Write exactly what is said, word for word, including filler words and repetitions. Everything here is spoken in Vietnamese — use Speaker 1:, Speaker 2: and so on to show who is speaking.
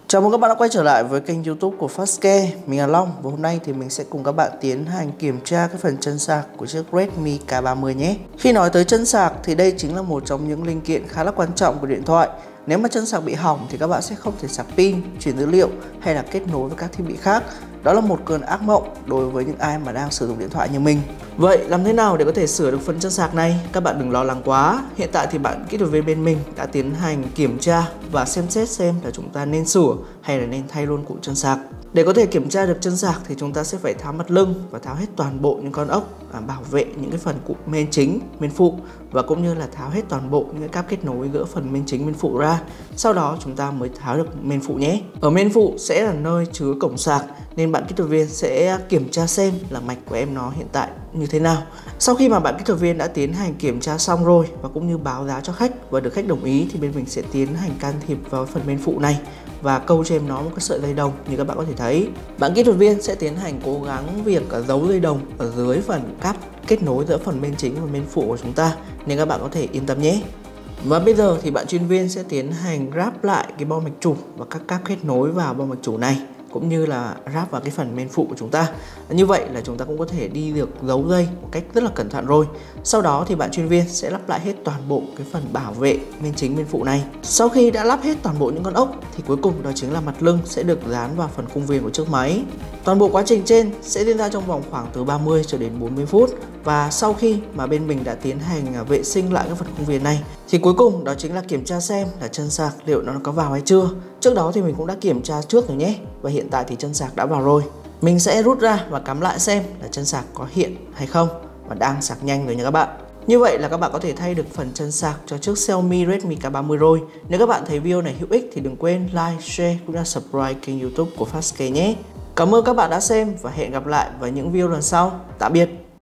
Speaker 1: Chào mừng các bạn đã quay trở lại với kênh YouTube của Fastcare. Mình là Long và hôm nay thì mình sẽ cùng các bạn tiến hành kiểm tra cái phần chân sạc của chiếc Redmi K ba mươi nhé. Khi nói tới chân sạc thì đây chính là một trong những linh kiện khá là quan trọng của điện thoại. Nếu mà chân sạc bị hỏng thì các bạn sẽ không thể sạc pin, chuyển dữ liệu hay là kết nối với các thiết bị khác. Đó là một cơn ác mộng đối với những ai mà đang sử dụng điện thoại như mình. Vậy làm thế nào để có thể sửa được phần chân sạc này? Các bạn đừng lo lắng quá. Hiện tại thì bạn kỹ thuật viên bên mình đã tiến hành kiểm tra và xem xét xem là chúng ta nên sửa hay là nên thay luôn cụm chân sạc. Để có thể kiểm tra được chân sạc thì chúng ta sẽ phải tháo mặt lưng và tháo hết toàn bộ những con ốc à, bảo vệ những cái phần cụm main chính, main phụ, và cũng như là tháo hết toàn bộ những cái cáp kết nối giữa phần main chính, main phụ ra. Sau đó chúng ta mới tháo được main phụ nhé. Ở main phụ sẽ là nơi chứa cổng sạc nên bạn kỹ thuật viên sẽ kiểm tra xem là mạch của em nó hiện tại như thế nào. Sau khi mà bạn kỹ thuật viên đã tiến hành kiểm tra xong rồi và cũng như báo giá cho khách và được khách đồng ý thì bên mình sẽ tiến hành can thiệp vào phần main phụ này và câu cho em nó một cái sợi dây đồng. Như các bạn có thể thấy, bạn kỹ thuật viên sẽ tiến hành cố gắng việc giấu dây đồng ở dưới phần cáp kết nối giữa phần main chính và main phụ của chúng ta, nên các bạn có thể yên tâm nhé. Và bây giờ thì bạn chuyên viên sẽ tiến hành ráp lại cái bo mạch chủ và các cáp kết nối vào bo mạch chủ này, cũng như là ráp vào cái phần main phụ của chúng ta. Như vậy là chúng ta cũng có thể đi được giấu dây một cách rất là cẩn thận rồi. Sau đó thì bạn chuyên viên sẽ lắp lại hết toàn bộ cái phần bảo vệ main chính, main phụ này. Sau khi đã lắp hết toàn bộ những con ốc thì cuối cùng đó chính là mặt lưng sẽ được dán vào phần khung viền của chiếc máy. Toàn bộ quá trình trên sẽ diễn ra trong vòng khoảng từ ba mươi cho đến bốn mươi phút. Và sau khi mà bên mình đã tiến hành vệ sinh lại cái phần khung viền này thì cuối cùng đó chính là kiểm tra xem là chân sạc liệu nó có vào hay chưa. Trước đó thì mình cũng đã kiểm tra trước rồi nhé, và hiện tại thì chân sạc đã vào rồi. Mình sẽ rút ra và cắm lại xem là chân sạc có hiện hay không, và đang sạc nhanh rồi nha các bạn. Như vậy là các bạn có thể thay được phần chân sạc cho chiếc Xiaomi Redmi K ba mươi rồi. Nếu các bạn thấy video này hữu ích thì đừng quên like, share cũng như subscribe kênh YouTube của Fastcare nhé. Cảm ơn các bạn đã xem và hẹn gặp lại vào những video lần sau. Tạm biệt.